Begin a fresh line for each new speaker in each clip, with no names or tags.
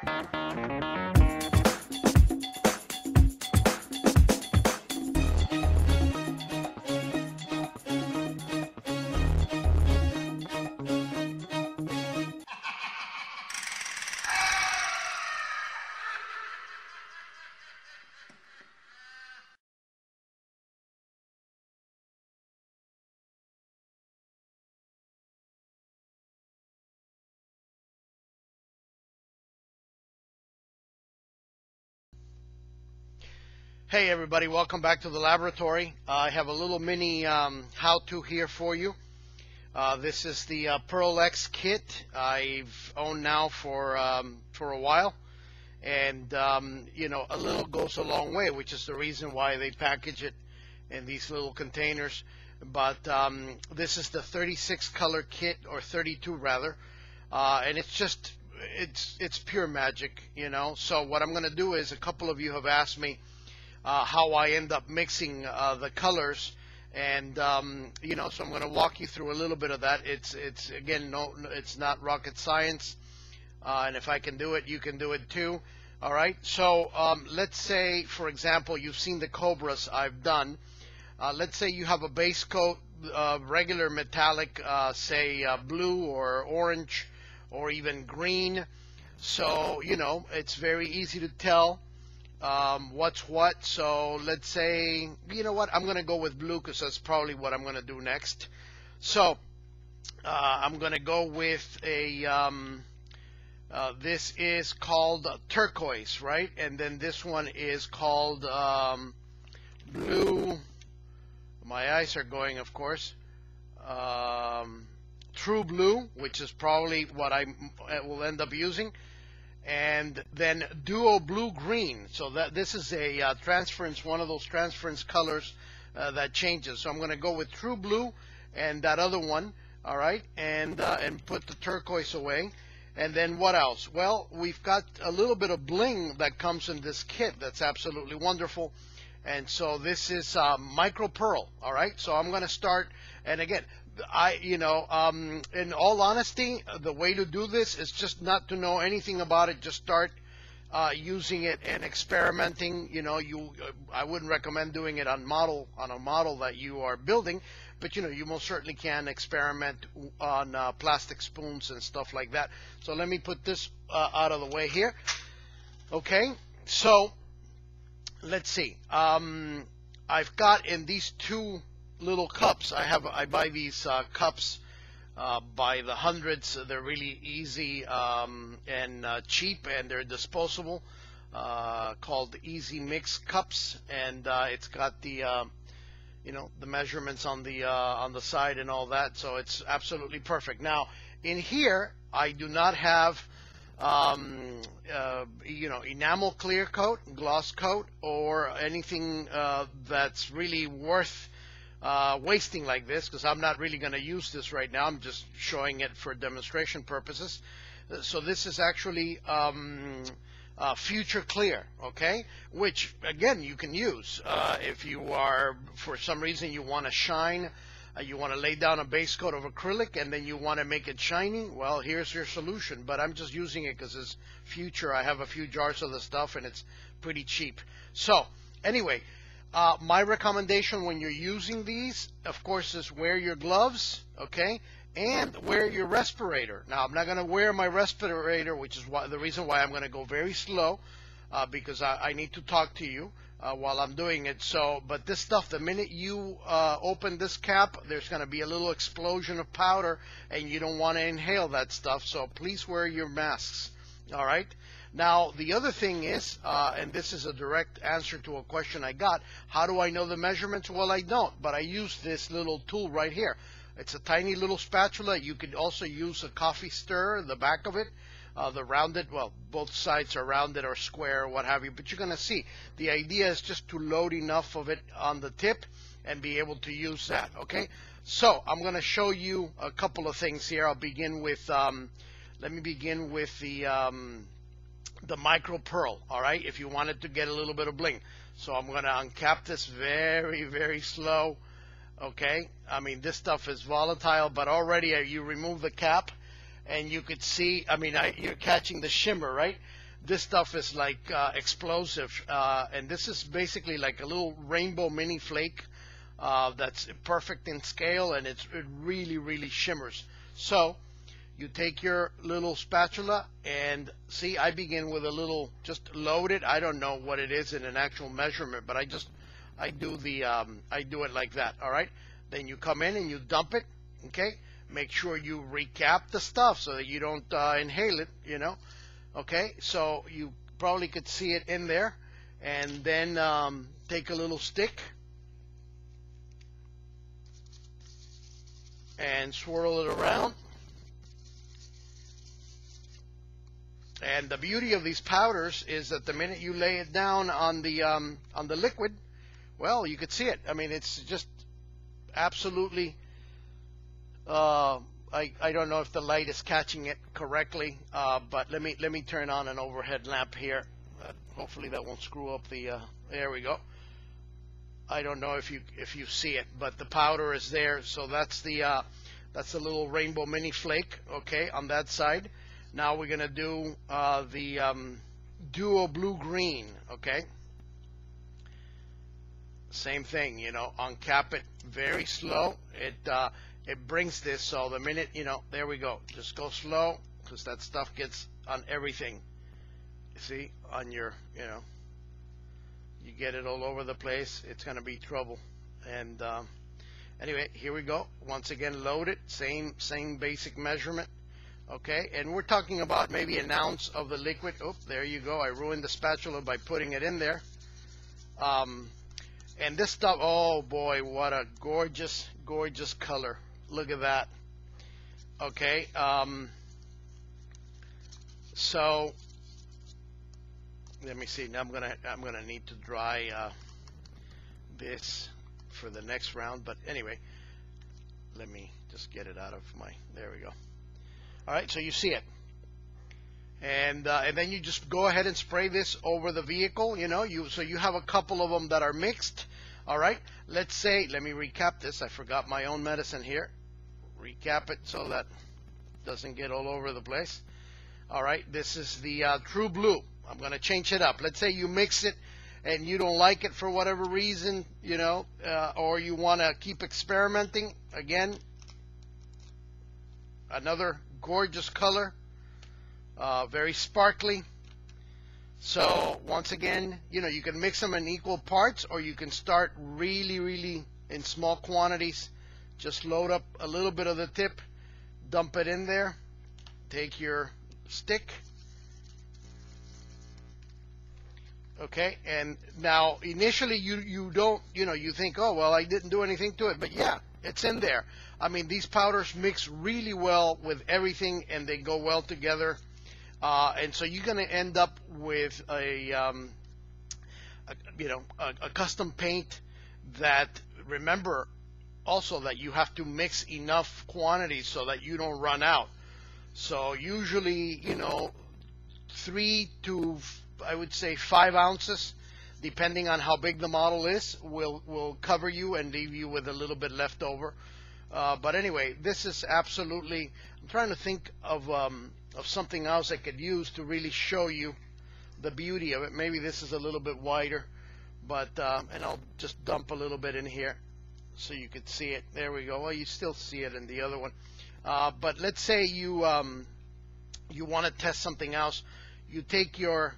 Hey everybody, welcome back to the laboratory. I have a little mini how-to here for you. This is the Pearl X kit I've owned now for a while, and you know, a little goes a long way, which is the reason why they package it in these little containers. But this is the 36 color kit, or 32 rather, and it's just it's pure magic, you know. So what I'm going to do is, a couple of you have asked me how I end up mixing the colors, and you know, so I'm going to walk you through a little bit of that. It's again, no, it's not rocket science, and if I can do it, you can do it too. All right, so let's say, for example, you've seen the Cobras I've done. Let's say you have a base coat, regular metallic, say blue or orange or even green. So you know, it's very easy to tell what's what. So let's say, you know what, I'm going to go with blue because that's probably what I'm going to do next. So I'm going to go with a this is called turquoise, right? And then this one is called blue. My eyes are going, of course. True blue, which is probably what I will end up using. And then duo blue green. So that this is a transference, one of those transference colors that changes. So I'm going to go with true blue and that other one. All right, and put the turquoise away. And then what else? Well, we've got a little bit of bling that comes in this kit. That's absolutely wonderful. And so this is micro pearl. All right, so I'm going to start. And again, in all honesty, the way to do this is just not to know anything about it. Just start using it and experimenting. You know, I wouldn't recommend doing it on a model that you are building, but you know, you most certainly can experiment on plastic spoons and stuff like that. So let me put this out of the way here. Okay, so let's see. I've got in these two little cups. I buy these cups by the hundreds. They're really easy and cheap, and they're disposable, called Easy Mix cups, and it's got the you know, the measurements on the side and all that, so it's absolutely perfect. Now in here I do not have you know, enamel clear coat, gloss coat, or anything that's really worth wasting like this, because I'm not really going to use this right now. I'm just showing it for demonstration purposes. So this is actually future clear, okay, which again you can use if you are, for some reason, you want to shine, you want to lay down a base coat of acrylic and then you want to make it shiny. Well, here's your solution, but I'm just using it because it's future. I have a few jars of the stuff and it's pretty cheap. So anyway, my recommendation when you're using these, of course, is wear your gloves, okay, and wear your respirator. Now, I'm not going to wear my respirator, which is the reason why I'm going to go very slow, because I need to talk to you while I'm doing it. So, but this stuff, the minute you open this cap, there's going to be a little explosion of powder, and you don't want to inhale that stuff. So please wear your masks, all right? Now, the other thing is, and this is a direct answer to a question I got, how do I know the measurements? Well, I don't, but I use this little tool right here. It's a tiny little spatula. You could also use a coffee stirrer, the back of it, the rounded, well, both sides are rounded or square or what have you, but you're going to see. The idea is just to load enough of it on the tip and be able to use that, okay? So I'm going to show you a couple of things here. I'll begin with, let me begin with the micro pearl, all right, if you wanted to get a little bit of bling. So I'm going to uncap this very, very slow, okay? I mean, this stuff is volatile, but already you remove the cap and you could see, I mean, you're catching the shimmer, right? This stuff is like explosive, and this is basically like a little rainbow mini flake that's perfect in scale, and it really, really shimmers. So you take your little spatula, and see, I begin with a little, just loaded. I don't know what it is in an actual measurement, but I do it like that. All right. Then you come in and you dump it. Okay. Make sure you recap the stuff so that you don't inhale it. You know. Okay. So you probably could see it in there, and then take a little stick and swirl it around. And the beauty of these powders is that the minute you lay it down on the liquid, well, you could see it. I mean, it's just absolutely. I don't know if the light is catching it correctly, but let me turn on an overhead lamp here. Hopefully that won't screw up the. There we go. I don't know if you see it, but the powder is there. So that's the little rainbow mini flake. Okay, on that side. Now we're gonna do the Duo Blue Green. Okay. Same thing, you know. Uncap it very slow. It brings this. So the minute, you know, there we go. Just go slow, because that stuff gets on everything. See, on your, you know, you get it all over the place. It's gonna be trouble. And anyway, here we go. Once again, load it. Same basic measurement. Okay, and we're talking about maybe an ounce of the liquid. Oh, there you go. I ruined the spatula by putting it in there. And this stuff, oh boy, what a gorgeous, gorgeous color. Look at that. Okay, so let me see. Now I'm gonna need to dry this for the next round. But anyway, let me just get it out of my. There we go. All right, so you see it, and then you just go ahead and spray this over the vehicle. You know, so you have a couple of them that are mixed. All right, let's say, let me recap this. I forgot my own medicine here. Recap it so that doesn't get all over the place. All right, this is the True Blue. I'm gonna change it up. Let's say you mix it and you don't like it for whatever reason, you know, or you want to keep experimenting. Again, another gorgeous color, very sparkly. So once again, you know, you can mix them in equal parts, or you can start really, really in small quantities. Just load up a little bit of the tip, dump it in there, take your stick. Okay, and now initially you don't, you know, you think, oh well, I didn't do anything to it, but yeah, it's in there. I mean, these powders mix really well with everything, and they go well together. And so you're going to end up with a custom paint that, remember also that you have to mix enough quantities so that you don't run out. So usually, you know, 3 to, I would say, 5 ounces, depending on how big the model is, will cover you and leave you with a little bit left over. But anyway, this is absolutely, I'm trying to think of something else I could use to really show you the beauty of it. Maybe this is a little bit wider, but and I'll just dump a little bit in here so you could see it. There we go. Well, you still see it in the other one. But let's say you want to test something else. You take your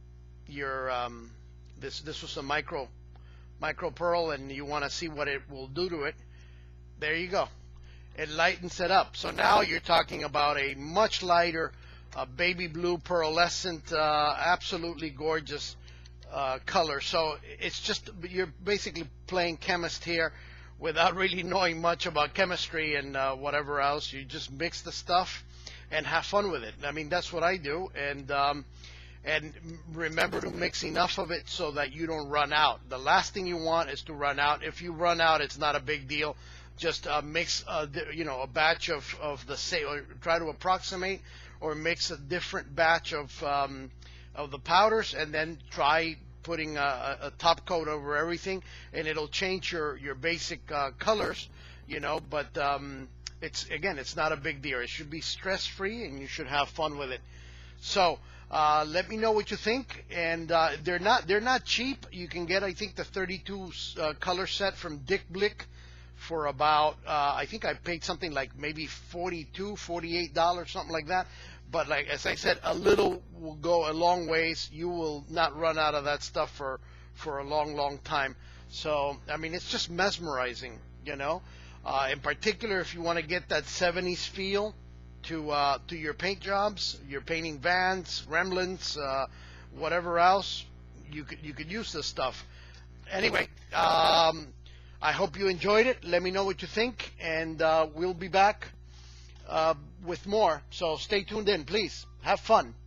this was a micro pearl, and you want to see what it will do to it. There you go. It lightens it up. So now you're talking about a much lighter baby blue pearlescent, absolutely gorgeous color. So it's just, you're basically playing chemist here without really knowing much about chemistry and whatever else. You just mix the stuff and have fun with it. I mean, that's what I do. And remember to mix enough of it so that you don't run out. The last thing you want is to run out. If you run out, it's not a big deal. Just mix, a batch of the same, or try to approximate, or mix a different batch of the powders, and then try putting a top coat over everything, and it'll change your basic colors, you know. But it's not a big deal. It should be stress-free, and you should have fun with it. So Let me know what you think, and they're not cheap. You can get, I think, the 32 color set from Dick Blick for about I think I paid something like maybe $48, something like that. But like as I said, a little will go a long ways. You will not run out of that stuff for a long time. So I mean, it's just mesmerizing, you know. In particular, if you want to get that 70s feel to your paint jobs, you're painting vans, Remlins, whatever else, you could use this stuff. Anyway, I hope you enjoyed it. Let me know what you think, and we'll be back with more. So stay tuned in, please. Have fun.